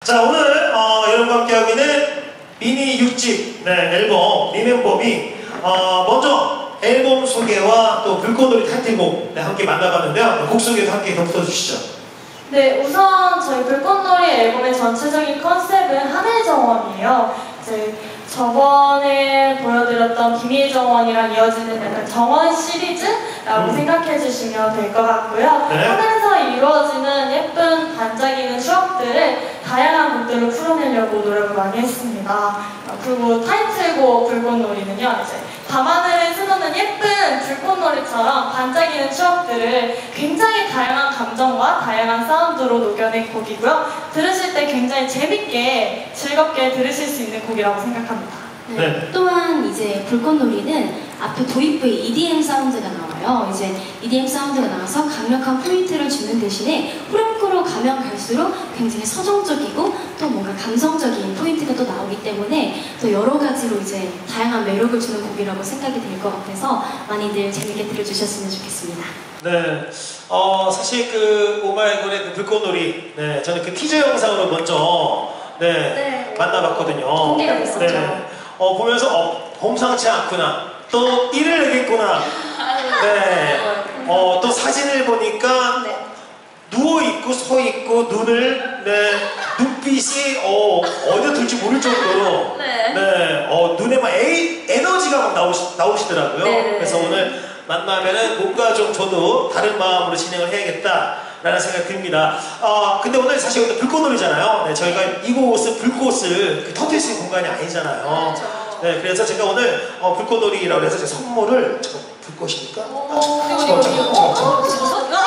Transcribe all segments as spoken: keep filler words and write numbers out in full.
자, 오늘 어, 여러분과 함께하고 있는 미니 육 집 네, 앨범 리멤버미. 어, 먼저 앨범 소개와 또 불꽃놀이 타이틀곡 네, 함께 만나봤는데요. 곡 소개도 함께 덧붙여주시죠. 네, 우선 저희 불꽃놀이 앨범의 전체적인 컨셉은 하늘 정원이에요. 이제 저번에 보여드렸던 비밀 정원이랑 이어지는 약간 정원 시리즈라고 음. 생각해 주시면 될 것 같고요. 네. 하늘에서 이루어지는 예쁜 반짝이는 추억들을 다양한 곡들로 풀어내려고 노력을 많이 했습니다. 그리고 타이틀곡 불꽃놀이는요, 이제 밤하늘에 스며는 예쁜 불꽃놀이처럼 반짝이는 추억들을 굉장히 다양한 감정과 다양한 사운드로 녹여낸 곡이고요. 들으실 때 굉장히 재밌게 즐겁게 들으실 수 있는 곡이라고 생각합니다. 네. 네. 또한 이제 불꽃놀이는 앞에 도입부에 이디엠 사운드가 나와요. 이제 이디엠 사운드가 나와서 강력한 포인트를 주는 대신에 후렴구로 가면 갈수록 굉장히 서정적이고 또 뭔가 감성적인 포인트가 또 나오기 때문에 또 여러 가지로 이제 다양한 매력을 주는 곡이라고 생각이 될 것 같아서 많이들 재밌게 들어주셨으면 좋겠습니다. 네, 어 사실 그 오마이걸의 그 불꽃놀이, 네 저는 그 티저 영상으로 먼저 네, 네. 만나봤거든요. 공개가 됐었죠. 네. 어, 보면서 어, 범상치 않구나. 또 띠를 내겠구나. 네. 어, 또 사진을 보니까 네. 누워있고 서있고 눈을 네, 눈빛이 어, 어디에 둘지 모를 정도로 네. 네, 어, 눈에 막 에이, 에너지가 막 나오시, 나오시더라고요. 네네. 그래서 오늘 만나면은 뭔가 좀 저도 다른 마음으로 진행을 해야겠다 라는 생각이 듭니다. 어, 근데 오늘 사실 오늘 불꽃놀이잖아요. 네, 저희가 이곳은 불꽃을 그 터뜨릴 수 있는 공간이 아니잖아요. 그렇죠. 네, 그래서 제가 오늘 어, 불꽃놀이라고 해서 제 선물을 잠깐 불꽃이니까 아, 잠깐 잠깐 잠깐 잠깐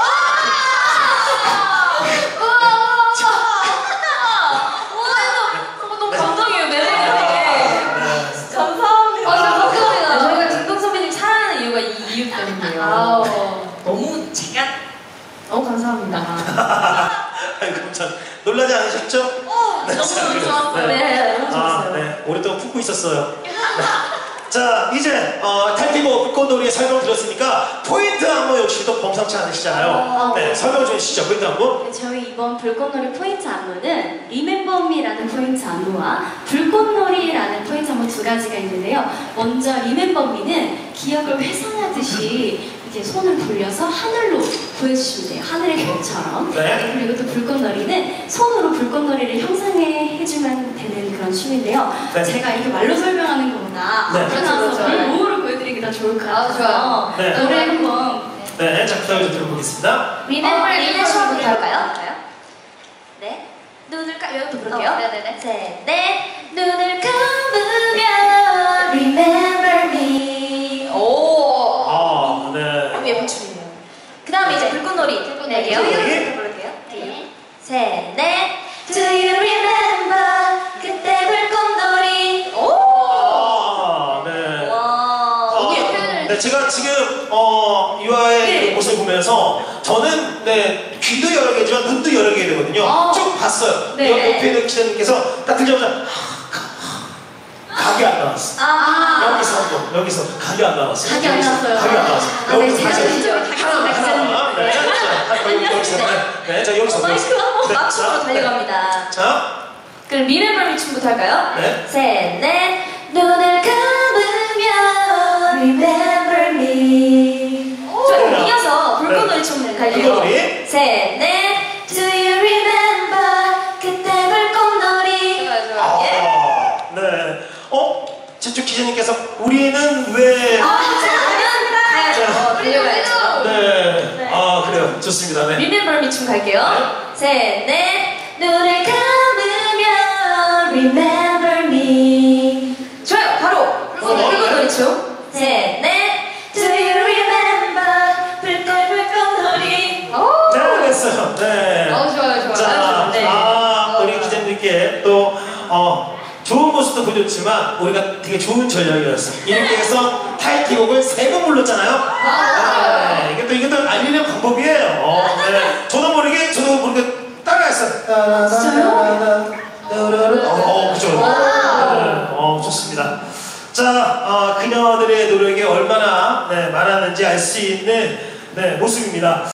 너무 감동이에요. 매력있게 감사합니다. 감사합니다. 저희가 김동 선배님 사랑하는 이유가 이 이유 때문이에요. 너무 제가 너무 감사합니다. 아이고 참 놀라지 않으셨죠? 어, 네, 너무 좋았어요. 네, 네, 너무 좋았어요. 아, 네, 오랫동안 품고 있었어요. 네. 자, 이제 어, 타이틀곡 불꽃놀이의 설명 들었으니까 포인트 안무 역시도 범상치 않으시잖아요. 네, 설명 좀 해주시죠. 포인트 안무. 네, 저희 이번 불꽃놀이 포인트 안무는 Remember Me라는 포인트 안무와 불꽃놀이라는 포인트 안무 두 가지가 있는데요. 먼저 Remember Me는 기억을 회상하듯이 이렇게 손을 돌려서 하늘로 보여주시면 돼요. 하늘의 별처럼. 네. 그리고 또 불꽃놀이는 손으로 불꽃놀이를 형상해 해주면 되는 그런 춤인데요. 네. 제가 이렇게 말로 설명하는 것보다 네. 앞으로 나와서 몸으로 보여드리기 더 좋을 것 같아서 아, 네. 노래 한번 네, 자, 부탁을 좀 들어보겠습니다. Remember Me 처음부터 할까요? 네. 눈을 까, 여기부터 부를게요. 어, 네네네. 셋, 넷. 눈을 감으면 Remember Me. 오. 아, 네. 너무 예쁜 춤이네요. 그 다음에 이제 불꽃놀이. 불꽃놀이요? 불꽃놀이. 부를게요. 셋, 넷. Do you remember 그때 불꽃놀이. 오. 아, 네. 와. 어, 네, 제가 지금 어, 유아의 네. 그 모습을 보면서 저는 네, 귀도 여러 개지만 눈도 여러 개 되거든요. 어. 쭉 봤어요. 네. 옆- 옆에 있는 기자님께서 딱 들자마자 각이 안 나왔어. 아. 여기서 또 여기서 각이 안 나왔어. 각이 안 나왔어요. 각이 안 나왔어. 아, 네, 여기서 제가 다시 진짜 하나, 하나, 네, 자, 여기, 여기서 네, 네, 자 여기서 마이크 한번 네, 맞춤으로 자, 달려갑니다. 자, 그럼 Remember Me 춤부터 할까요? 네. 셋, 넷. 눈을 감으면 Remember Me. 저 이어서 불꽃놀이 춤을 갈게요. 불꽃놀이. 셋, 넷. Do you remember 그때 불꽃놀이. 좋아요, 좋아요. 예. 아, 네. 어, 저쪽 기자님께서 우리는 왜? 아, 가야죠. 달려가야죠. 네. 아, 그래요. 좋습니다. 네. Remember Me 춤 갈게요. 셋, 넷. 눈을 감으면 Remember Me. 좋아요. 바로 불꽃놀이 춤. 셋, 넷. Do you remember 불꽃 불꽃놀이. 오. 네, 됐어요. 네. 어, 좋아요, 좋아요. 자, 네. 아, 우리 기자님께 또 어, 좋은 모습도 보여줬지만 우리가 되게 좋은 전략이었어요. 이렇게 해서 타이틀곡을 세 번 불렀잖아요. 네, 이게 또 이게 또 알리는 방법이에요. 어, 네. 저도 모르게 저도 모르게 따라했어요. 진짜요? 어, 그죠. 네, 어, 좋습니다. 자, 어, 그녀들의 노력이 얼마나 네, 많았는지 알 수 있는 네, 모습입니다.